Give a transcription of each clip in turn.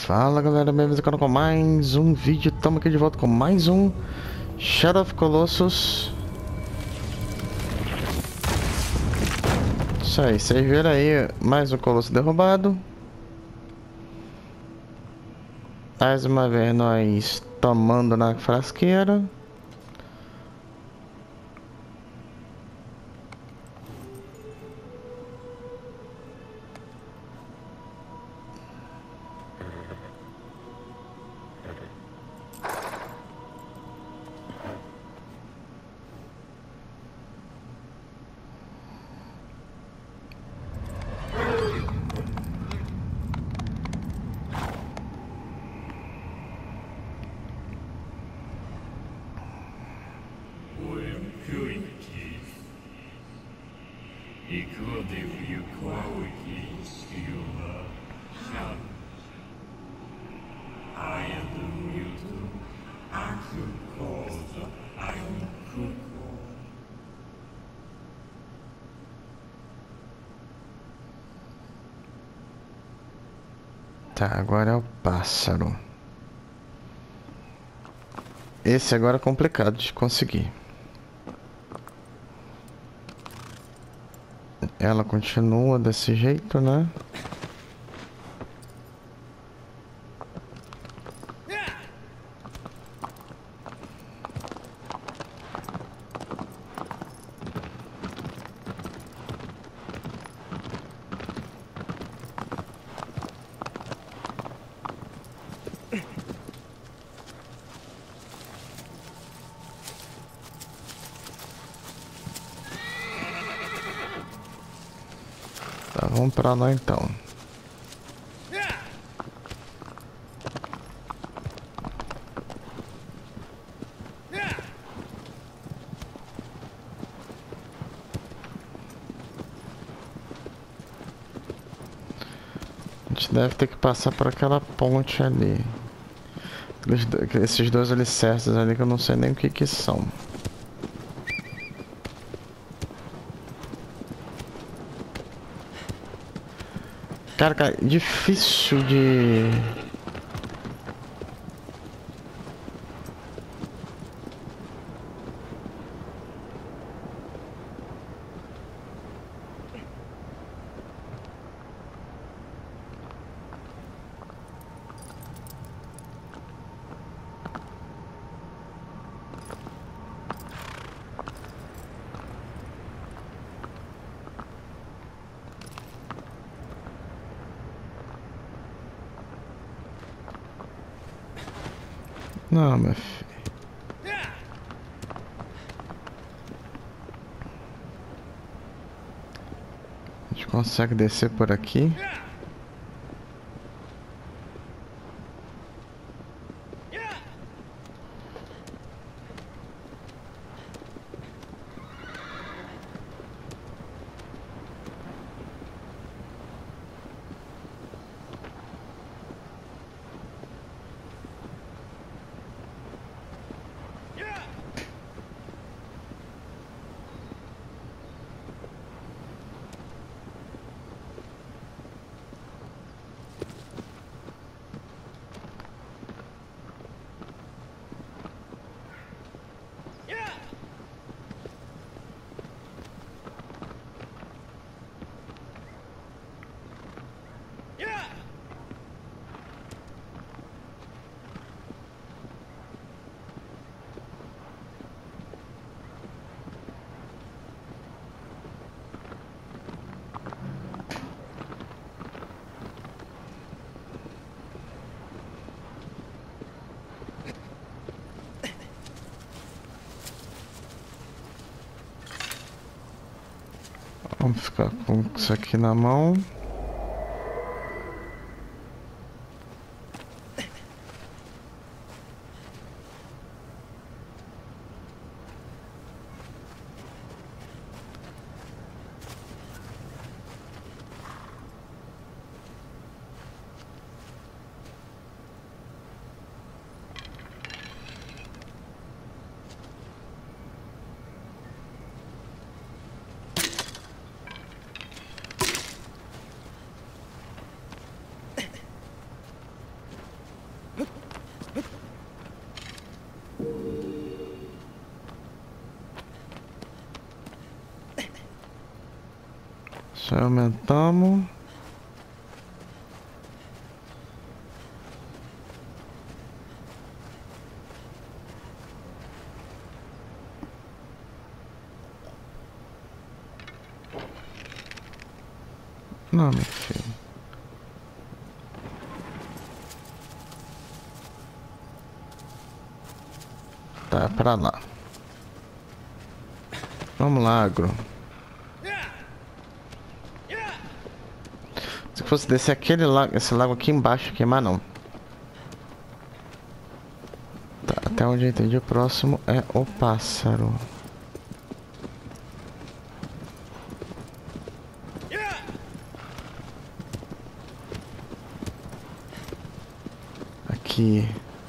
Fala galera, bem-vindos ao canal com mais um vídeo. Estamos aqui de volta com mais um Shadow of Colossus. Isso aí, vocês viram aí mais um colosso derrubado. Mais uma vez nós tomando na frasqueira. Tá, agora é o pássaro. Esse agora é complicado de conseguir. Ela continua desse jeito, né? Tá, vamos pra lá então. A gente deve ter que passar por aquela ponte ali. Esses dois alicerces ali que eu não sei nem o que são. Cara, difícil de... Não, meu filho. A gente consegue descer por aqui. Vamos ficar com isso aqui na mão. Aumentamos. Não, meu filho. Tá, pra lá. Vamos lá, agro. Se fosse descer aquele lago, esse lago aqui embaixo, queimar não. Tá, até onde eu entendi, o próximo é o pássaro. Aqui.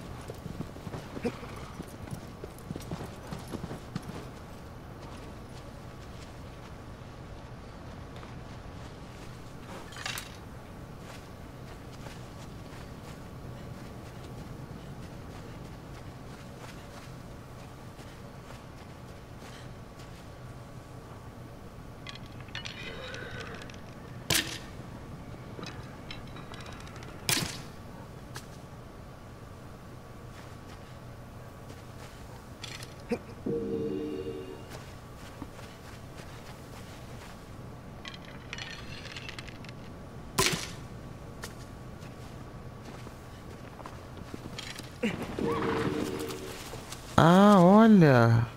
Ah, olha.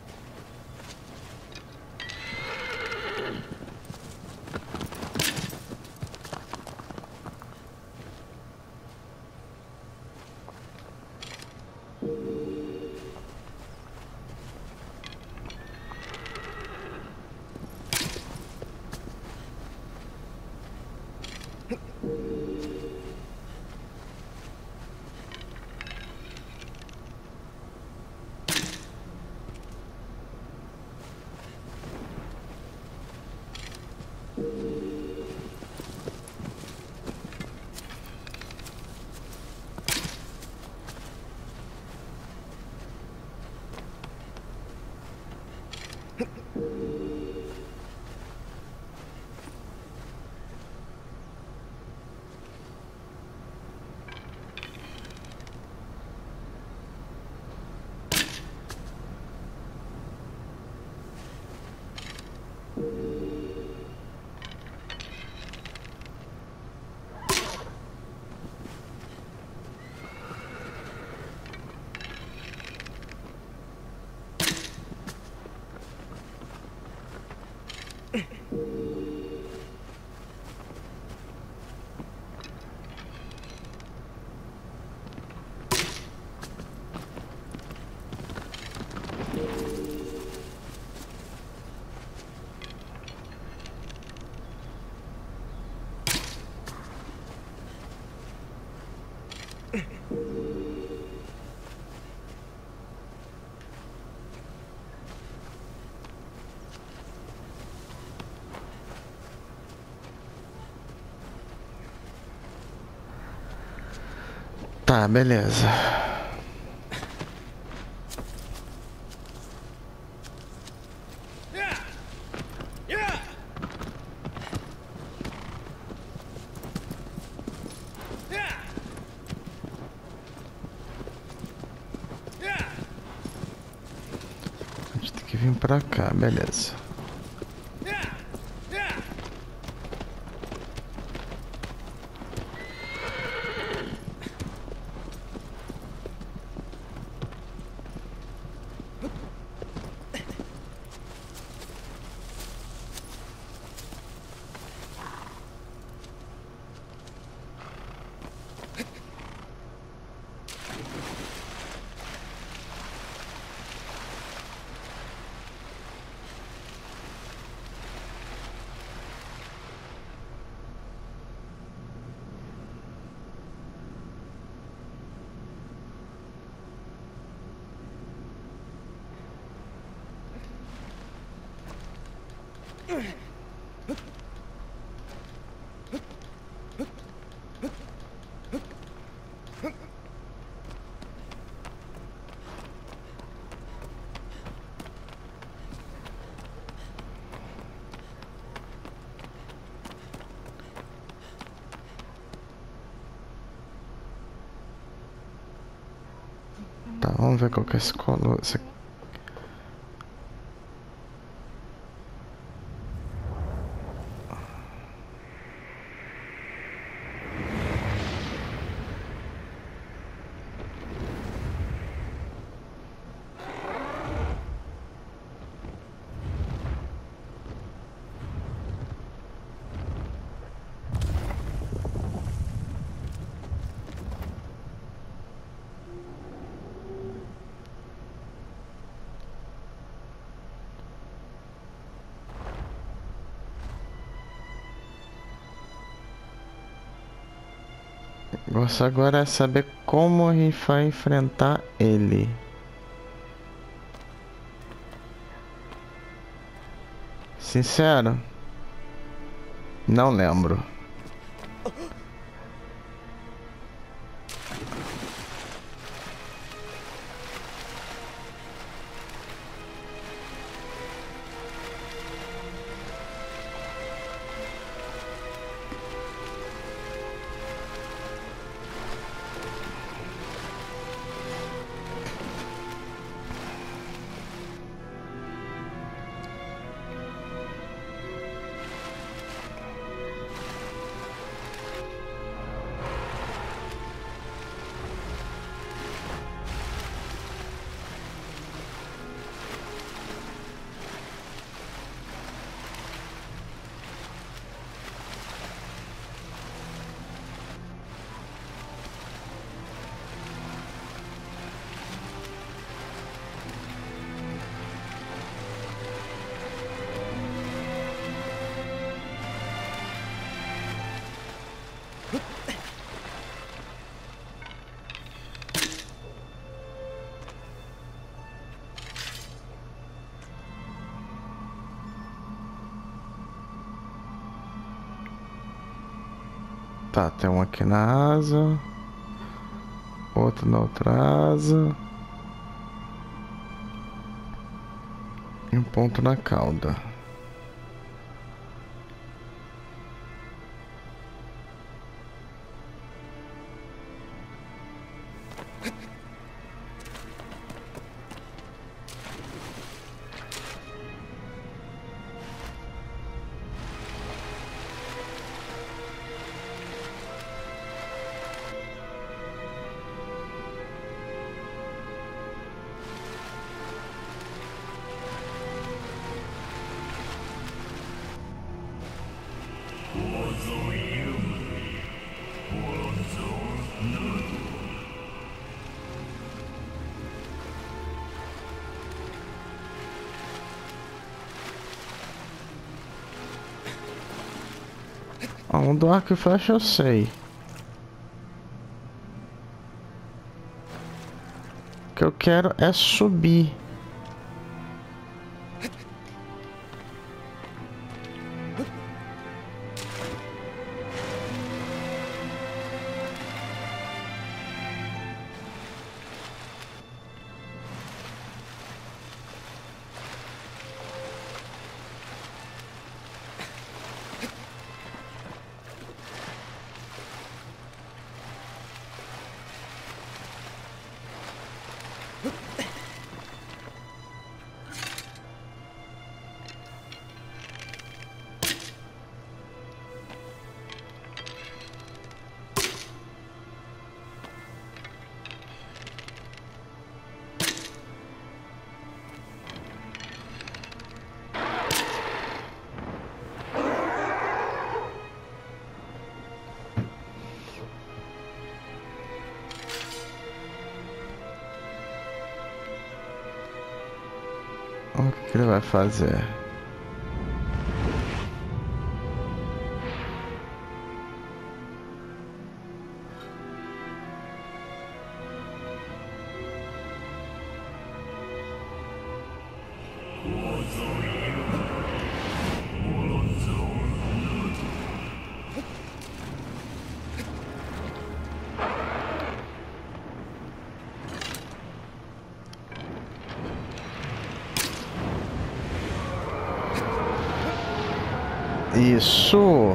Tá, beleza. A gente tem que vir pra cá, beleza. Tá, vamos ver qual que é esse colo. O negócio agora é saber como a gente vai enfrentar ele. Sincero, não lembro. Tá, tem um aqui na asa, outro na outra asa e um ponto na cauda. Ó, um do arco e flecha eu sei. O que eu quero é subir. O que ele vai fazer? Isso.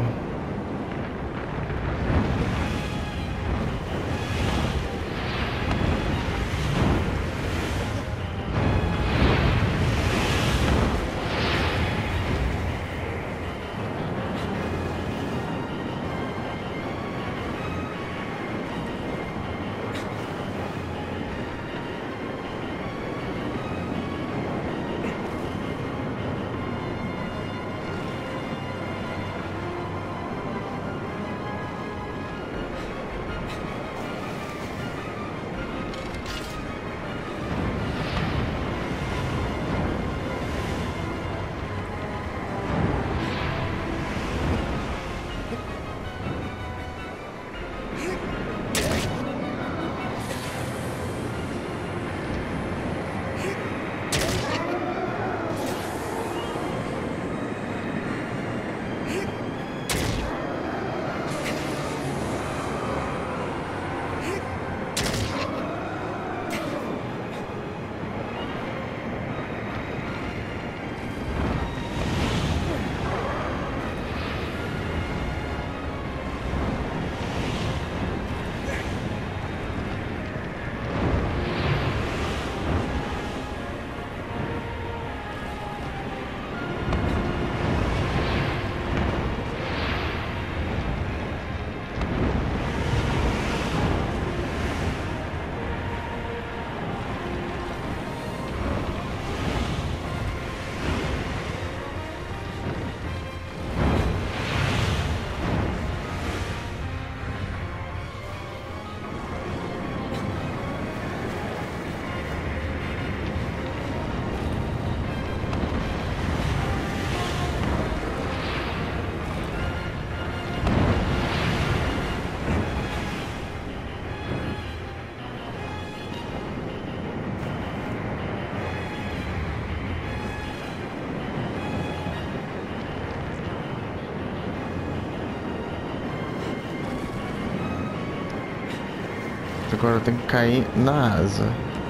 Agora eu tenho que cair na asa.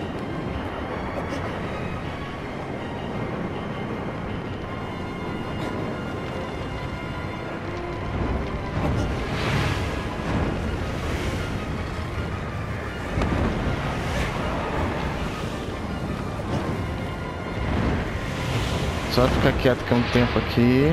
Só ficar quieto que é um tempo aqui.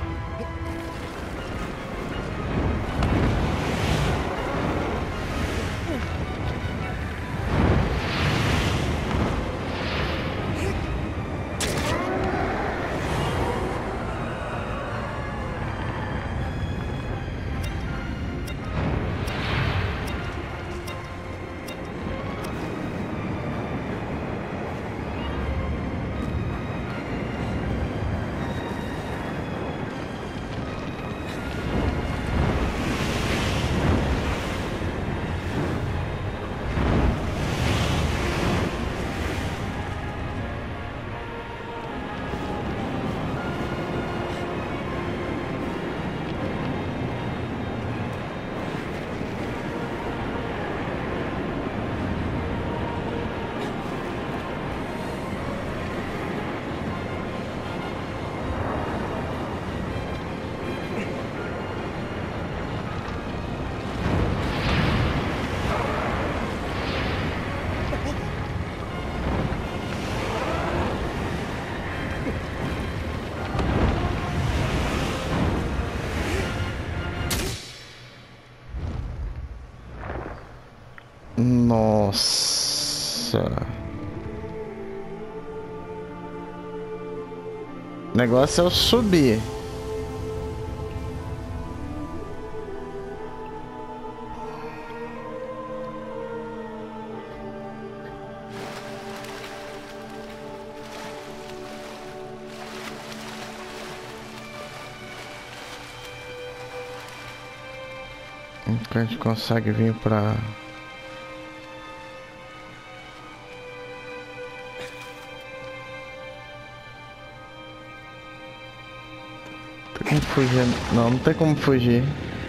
Nossa. O negócio é eu subir. Então a gente consegue vir pra... Tem como fugir? Não, não tem como fugir.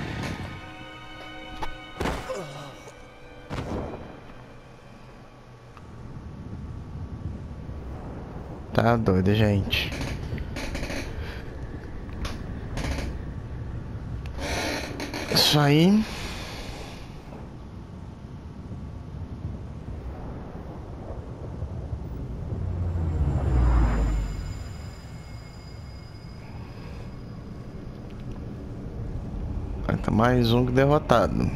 Tá doido, gente. Isso aí. Tá mais um que derrotado.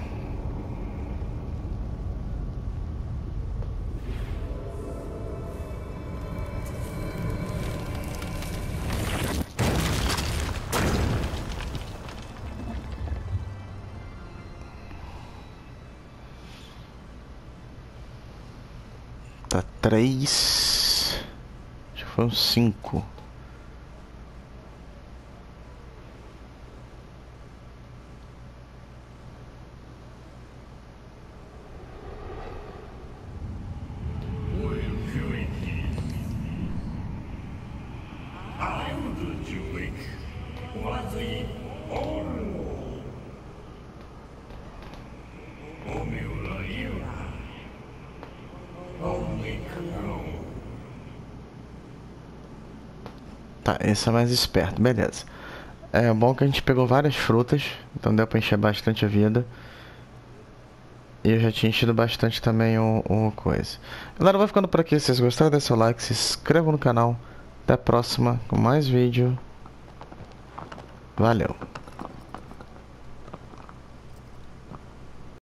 Tá 3. Acho que foi um 5. Tá, esse é mais esperto, beleza. É bom que a gente pegou várias frutas, então deu pra encher bastante a vida. E eu já tinha enchido bastante também o coisa. Galera, eu vou ficando por aqui. Se vocês gostaram, deixa seu like, se inscrevam no canal. Até a próxima com mais vídeo. Valeu!